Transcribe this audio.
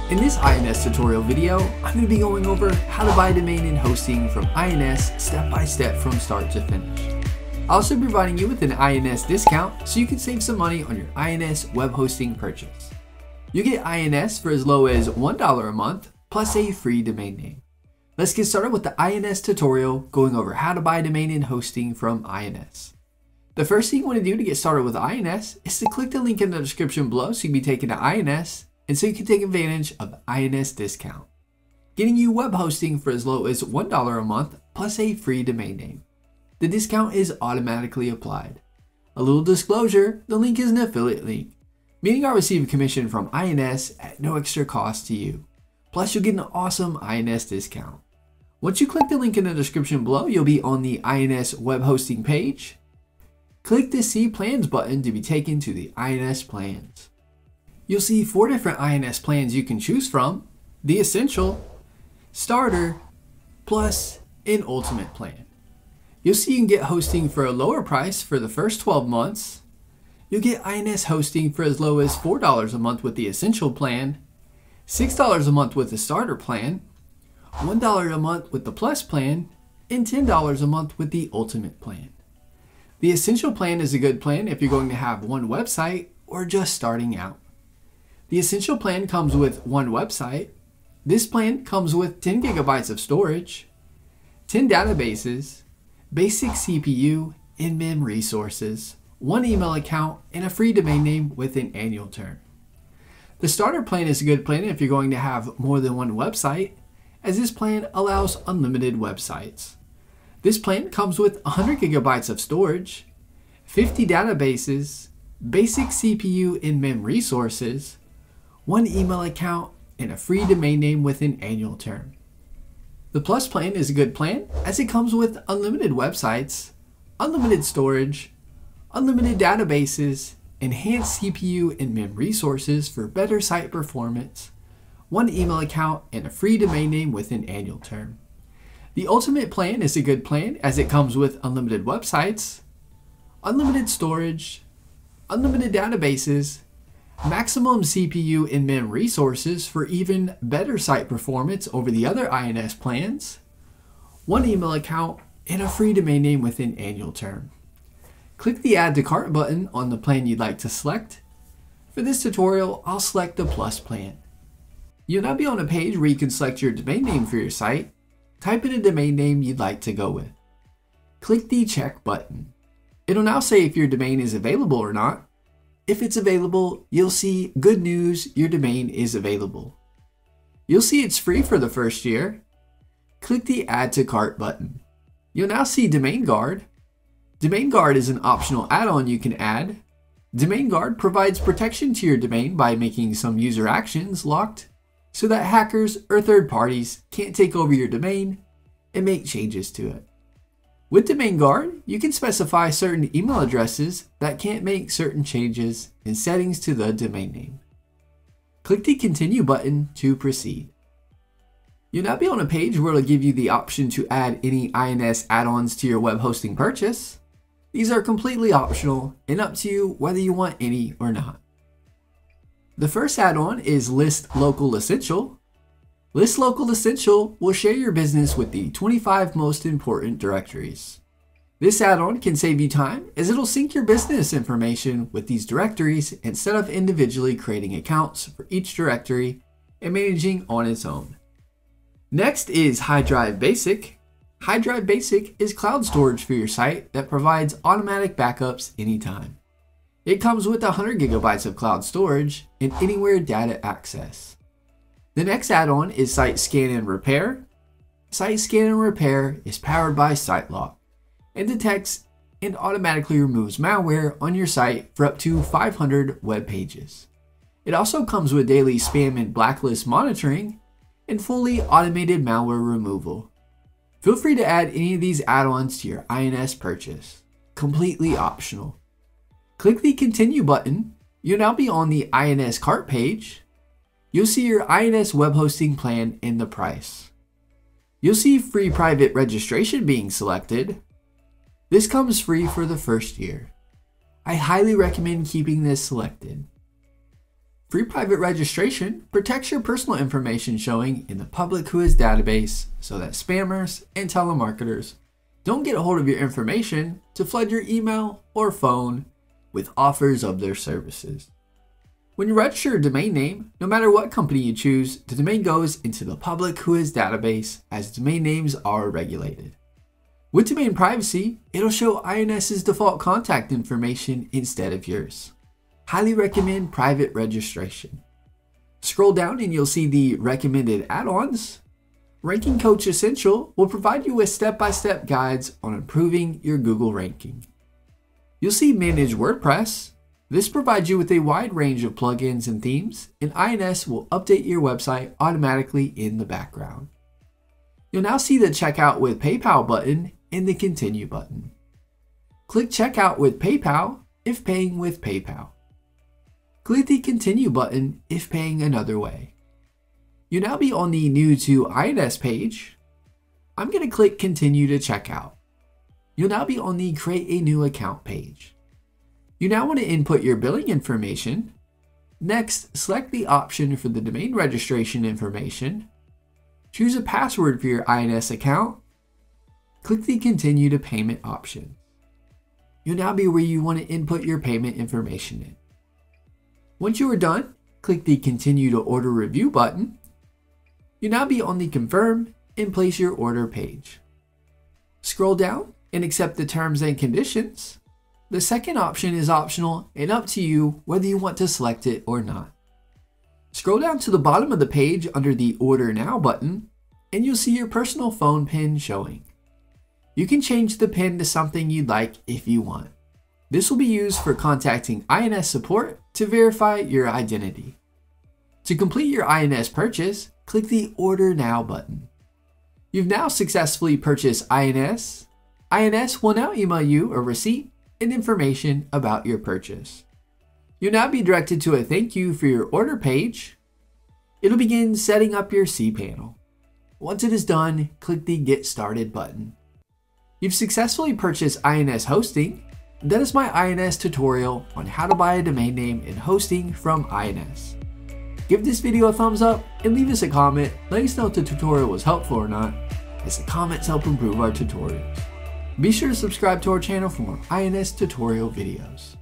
In this IONOS tutorial video, I'm going to be going over how to buy domain and hosting from IONOS step by step from start to finish. I'll also be providing you with an IONOS discount so you can save some money on your IONOS web hosting purchase. You get IONOS for as low as $1 a month plus a free domain name. Let's get started with the IONOS tutorial going over how to buy domain and hosting from IONOS. The first thing you want to do to get started with IONOS is to click the link in the description below so you can be taken to IONOS and so you can take advantage of the IONOS discount, getting you web hosting for as low as $1 a month plus a free domain name. The discount is automatically applied. A little disclosure, the link is an affiliate link, meaning I'll receive a commission from IONOS at no extra cost to you. Plus you'll get an awesome IONOS discount. Once you click the link in the description below, you'll be on the IONOS web hosting page. Click the See Plans button to be taken to the IONOS plans. You'll see 4 different IONOS plans you can choose from: the Essential, Starter, Plus, and Ultimate plan. You'll see you can get hosting for a lower price for the first 12 months. You'll get IONOS hosting for as low as $4 a month with the Essential plan, $6 a month with the Starter plan, $1 a month with the Plus plan, and $10 a month with the Ultimate plan. The Essential plan is a good plan if you're going to have one website or just starting out. The Essential plan comes with one website. This plan comes with 10 gigabytes of storage, 10 databases, basic CPU and MEM resources, one email account, and a free domain name with an annual term. The Starter plan is a good plan if you're going to have more than one website, as this plan allows unlimited websites. This plan comes with 100 gigabytes of storage, 50 databases, basic CPU and MEM resources, one email account, and a free domain name with an annual term. The Plus plan is a good plan as it comes with unlimited websites, unlimited storage, unlimited databases, enhanced CPU and MEM resources for better site performance, one email account, and a free domain name with an annual term. The Ultimate plan is a good plan as it comes with unlimited websites, unlimited storage, unlimited databases, maximum CPU and MEM resources for even better site performance over the other IONOS plans, one email account, and a free domain name with an annual term. Click the Add to Cart button on the plan you'd like to select. For this tutorial, I'll select the Plus plan. You'll now be on a page where you can select your domain name for your site. Type in a domain name you'd like to go with. Click the Check button. It'll now say if your domain is available or not. If it's available, you'll see good news, your domain is available. You'll see it's free for the first year. Click the Add to Cart button. You'll now see Domain Guard. Domain Guard is an optional add-on you can add. Domain Guard provides protection to your domain by making some user actions locked so that hackers or third parties can't take over your domain and make changes to it. With Domain Guard, you can specify certain email addresses that can't make certain changes in settings to the domain name. Click the Continue button to proceed. You'll now be on a page where it'll give you the option to add any IONOS add-ons to your web hosting purchase. These are completely optional and up to you whether you want any or not. The first add-on is List Local Essential. List Local Essential will share your business with the 25 most important directories. This add-on can save you time as it'll sync your business information with these directories instead of individually creating accounts for each directory and managing on its own. Next is High Drive Basic. High Drive Basic is cloud storage for your site that provides automatic backups anytime. It comes with 100 gigabytes of cloud storage and anywhere data access. The next add-on is Site Scan and Repair. Site Scan and Repair is powered by SiteLock and detects and automatically removes malware on your site for up to 500 web pages. It also comes with daily spam and blacklist monitoring and fully automated malware removal. Feel free to add any of these add-ons to your IONOS purchase. Completely optional. Click the Continue button. You'll now be on the IONOS cart page. You'll see your IONOS web hosting plan and the price. You'll see free private registration being selected. This comes free for the first year. I highly recommend keeping this selected. Free private registration protects your personal information showing in the public whois database so that spammers and telemarketers don't get a hold of your information to flood your email or phone with offers of their services. When you register a domain name, no matter what company you choose, the domain goes into the public whois database as domain names are regulated. With domain privacy, it'll show IONOS's default contact information instead of yours. Highly recommend private registration. Scroll down and you'll see the recommended add-ons. Ranking Coach Essential will provide you with step-by-step guides on improving your Google ranking. You'll see Manage WordPress. This provides you with a wide range of plugins and themes, and IONOS will update your website automatically in the background. You'll now see the Checkout with PayPal button and the Continue button. Click Checkout with PayPal if paying with PayPal. Click the Continue button if paying another way. You'll now be on the New to IONOS page. I'm going to click Continue to Checkout. You'll now be on the Create a New Account page. You now want to input your billing information. Next, select the option for the domain registration information. Choose a password for your IONOS account. Click the Continue to Payment option. You'll now be where you want to input your payment information in. Once you are done, click the Continue to Order Review button. You'll now be on the Confirm and Place Your Order page. Scroll down and accept the terms and conditions. The second option is optional and up to you whether you want to select it or not. Scroll down to the bottom of the page under the Order Now button and you'll see your personal phone PIN showing. You can change the PIN to something you'd like if you want. This will be used for contacting IONOS support to verify your identity. To complete your IONOS purchase, click the Order Now button. You've now successfully purchased IONOS. IONOS will now email you a receipt and information about your purchase. You'll now be directed to a thank you for your order page. It'll begin setting up your cPanel. Once it is done, click the Get Started button. You've successfully purchased IONOS hosting. That is my IONOS tutorial on how to buy a domain name and hosting from IONOS. Give this video a thumbs up and leave us a comment. Let us know if the tutorial was helpful or not, as the comments help improve our tutorials. Be sure to subscribe to our channel for more IONOS tutorial videos.